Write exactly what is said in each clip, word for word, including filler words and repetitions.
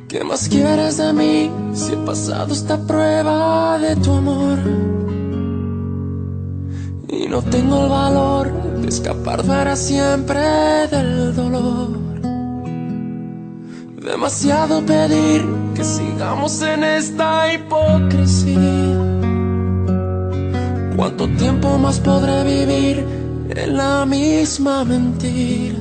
¿Qué más quieres de mí si he pasado esta prueba de tu amor? Y no tengo el valor de escapar para siempre del dolor. Demasiado pedir que sigamos en esta hipocresía. ¿Cuánto tiempo más podré vivir en la misma mentira?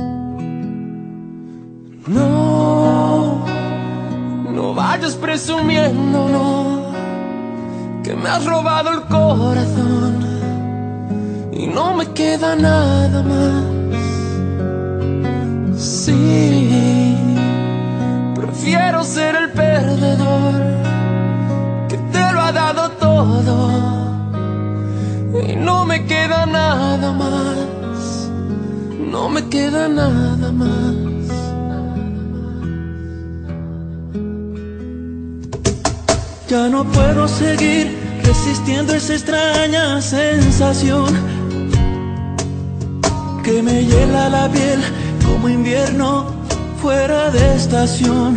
No, no vayas presumiendo, no, que me has robado el corazón y no me queda nada más. Sí, prefiero ser el perdedor que te lo ha dado todo y no me queda nada más, no me queda nada más. Ya no puedo seguir resistiendo esa extraña sensación que me hiela la piel como invierno fuera de estación.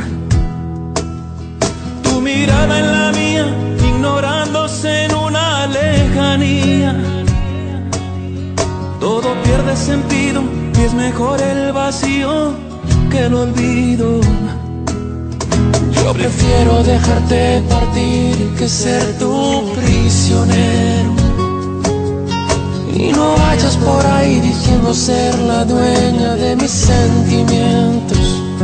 Tu mirada en la mía, ignorándose en una lejanía. Todo pierde sentido y es mejor el vacío que el olvido. Yo prefiero dejarte partir que ser tu prisionero. Y no vayas por ahí diciendo ser la dueña de mis sentimientos.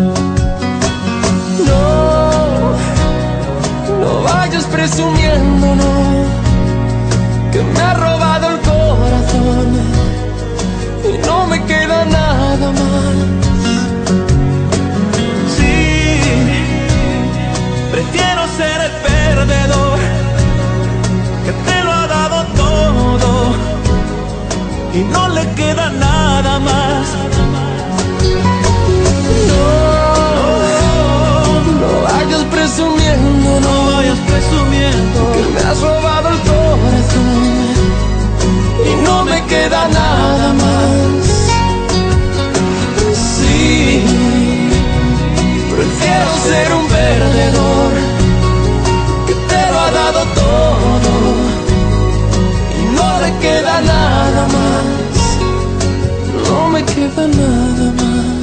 No, no vayas presumiendo, no, que me ha robado el corazón y no me queda nada más. Prefiero ser el perdedor que te lo ha dado todo y no le queda nada más. No, no vayas presumiendo, no vayas presumiendo que me has robado el corazón y no me queda nada más. Sí, prefiero ser un perdedor que te lo ha dado todo y no le queda nada más, no me queda nada más.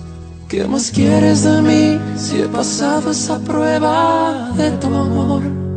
¿Qué más quieres de mí si he pasado esa prueba de tu amor?